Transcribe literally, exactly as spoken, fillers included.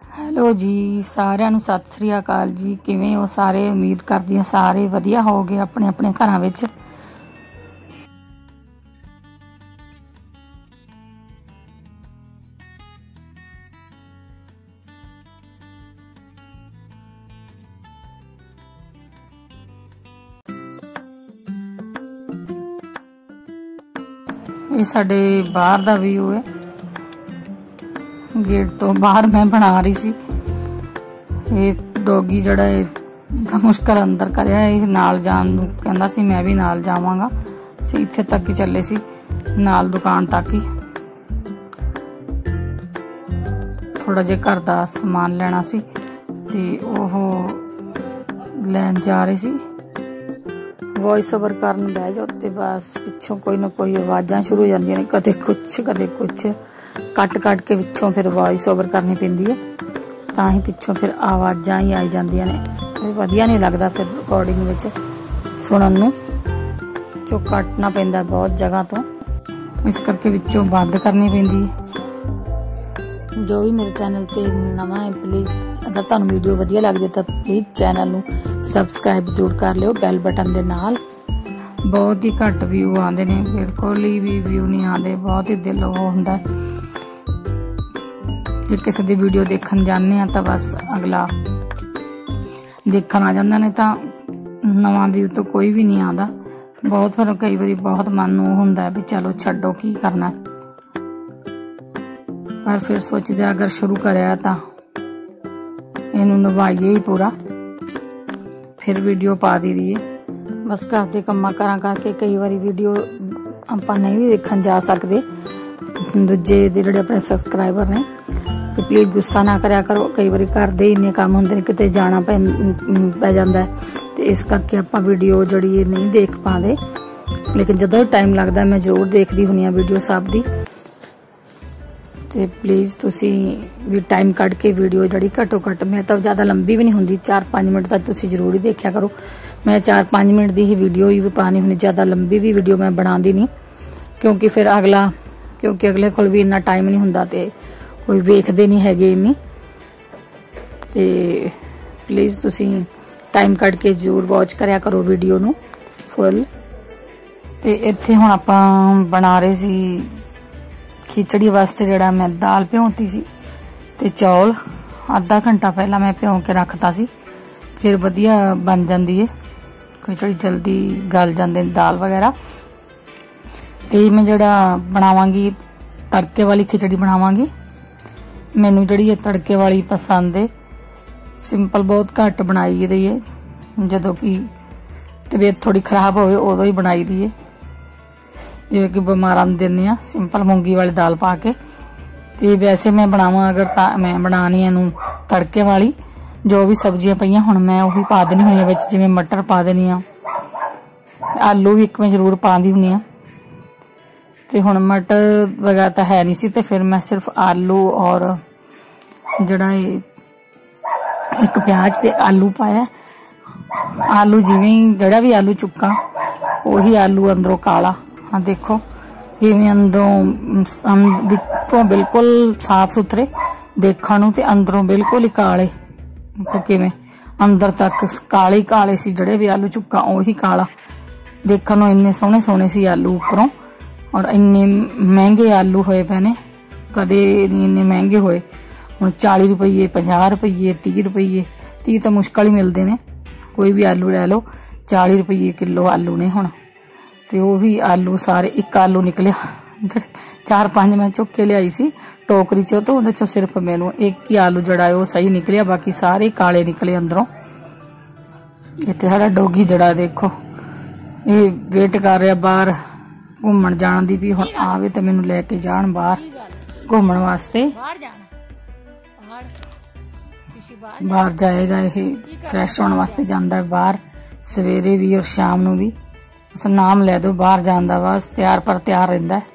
Hello ਜੀ, ਸਾਰਿਆਂ ਨੂੰ ਸਤਿ ਸ੍ਰੀ ਅਕਾਲ ਜੀ। ਕਿਵੇਂ ਹੋ ਸਾਰੇ? ਉਮੀਦ ਕਰਦੀ ਹਾਂ ਸਾਰੇ ਵਧੀਆ ਹੋਗੇ ਆਪਣੇ ਆਪਣੇ ਘਰਾਂ ਵਿੱਚ। ये साडे बाहर दा व्यू है, गेट तो बाहर मैं बना रही सी। ये डॉगी जड़ा मुश्किल अंदर करिया नाल जान नूं कहंदा सी, मैं भी नाल जावांगा। असीं इत्थे तक ही चले सी, नाल दुकान तक ही। थोड़ा जिहा घर दा समान लेना सी ते ओह लैन जा रही सी। वॉइस ओवर करन बह जाओ ते बस पिछों कोई ना कोई आवाज़ां शुरू हो जांदियां ने, कदे कुछ कदे कुछ। कट कट के पिछों फिर वॉइस ओवर करनी पैंदी है, तां ही पिछों फिर आवाज़ां ही आई जांदियां ने। फिर वधिया नहीं लगदा, फिर रिकॉर्डिंग विच सुनन नूं चो कटना पैंदा बहुत जगह तो, इस करके विचों बंद करनी पैंदी है। जो भी मेरे चैनल ते नवा है, प्लीज़ अगर तुहानूं वीडियो वधिया लगदी तां प्लीज़ चैनल नूं सबसक्राइब जरूर कर लिओ बैल बटन दे नाल। बहुत ही घट व्यू आते ने, बिल्कुल ही भी व्यू नहीं आते, बहुत ही दिल वो हुंदा। जे किसी दी वीडियो देखन जाने आ तां बस अगला देखन आ जांदा, नहीं तां नवां व्यू तो कोई भी नहीं आंदा। बहुत फिर कई बारी बहुत मन नूं हुंदा भी चलो छड्डो की करना, पर फिर सोचते अगर शुरू कराया तां इनू निभाइए ही पूरा, फिर वीडियो पा दी दी है। बस घर के कम्मां कारां करके कई बारी वीडियो आपां नहीं भी देखन जा सकते, दूजे जिहड़े अपने सबसक्राइबर ने, तो प्लीज़ गुस्सा ना करया करो। कई बारी घर दे इन्ने काम हुंदे ने, किते जाना पै पै जांदा है, तो इस करके आपां वीडियो जिहड़ी नहीं देख पाते। लेकिन जदों टाइम लगदा मैं जरूर देखदी हुंदी आ वीडियो सब दी। ते प्लीज़ तुसी भी टाइम कढ़ के वीडियो जड़ी घटो घट, मैं तो ज़्यादा लंबी भी नहीं हुंदी, चार पाँच मिनट तक तुसी जरूर ही देखा करो। मैं चार पाँच मिनट की ही वीडियो ही पानी हुंदी, ज़्यादा लंबी भी वीडियो मैं बनाती नहीं, क्योंकि फिर अगला क्योंकि अगले कोल भी इन्ना टाइम नहीं हुंदा ते कोई वेखदे नहीं हैगे इन्नी। ते प्लीज़ तुसी टाइम कढ़ के जरूर वॉच करया करो वीडियो नूं फुल। ते इत्थे हुण आपां बना रहे सी खिचड़ी वास्ते, जड़ा मैं दाल भ्योंती सी ते चौल आधा घंटा पहला मैं भ्यों के रखता सी, फिर वधिया बन जाती है खिचड़ी, जल्दी गल जाते दाल वगैरह। ते मैं जड़ा बनावांगी तड़के वाली खिचड़ी बनावांगी। मैनू जड़ी है तड़के वाली पसंद है, सिंपल बहुत घट बनाई दी है, जदों कि तबीयत थोड़ी खराब होवे उदों ही बनाई दी है, जिवें कि बीमारां नूं दिंदे आ सिंपल मूंगी वाली दाल पा के। ते वैसे मैं बनावां अगर तां मैं बनानी इहनूं तड़के वाली, जो भी सब्जियां पईयां हुण मैं उही पा देनी हुंदी विच, जिवें मटर पा देनी आ, आलू भी एक मैं जरूर पांदी हुंदी आ। ते हुण मटर वगैरह तां है नहीं सी, ते फिर मैं सिर्फ आलू और जड़ा एक प्याज ते आलू पाया। आलू जिवें जड़ा भी आलू चुक्का उही आलू अंदरों काला, हाँ देखो इवें अंदरों विचों बिल्कुल साफ सुथरे देखण नूं, ते अंदरों बिल्कुल ही काले, किवें अंदर तक काले काले सी जड़े भी आलू चुक्का उही काला देखण नूं। इन्ने सोहणे सोहणे सी आलू उपरों, और इन्ने महंगे आलू होए पे ने, कदे नहीं इन्ने महंगे होए। हुण चाली रुपये पंजाह रुपये तीह रुपये, तीह तो मुश्किल ही मिलते ने, कोई भी आलू लै लो चाली रुपये किलो आलू ने हुण। ते वो भी आलू सारे एक आलू निकलिया, चार पांच मैं चुक के लियाई सी टोकरी चो, तो उहदे चों सिर्फ मैनू एक ही आलू जड़ा है वो सही निकलिया, बाकी सारे काले निकले अंदरों। इत्थे साडा डोगी जड़ा देखो ये वेट कर रहा बाहर घूमण जाण दी, भी हुण आवे ते मैनू लैके जाण बाहर घूमण वास्ते। बाहर जाएगा ये फ्रैश होने वास्ते जांदा है बाहर, सवेरे भी और शाम नूं भी। नाम लै दो बाहर जान दा, बस तैयार पर तैयार रहिंदा है।